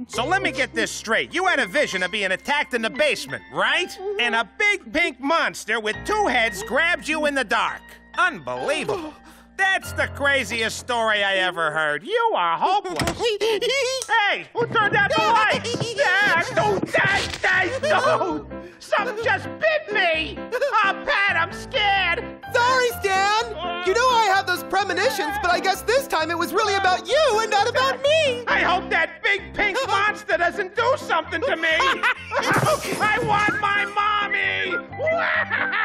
So let me get this straight. You had a vision of being attacked in the basement, right? And a big pink monster with 2 heads grabbed you in the dark. Unbelievable. That's the craziest story I ever heard. You are hopeless. Hey, who turned out the lights? No! Something just bit me! Oh, Pat, I'm scared! Sorry, Stan! You know I have those premonitions, but I guess this time it was really about you and not about me! I hope that big pink monster doesn't do something to me! I want my mommy!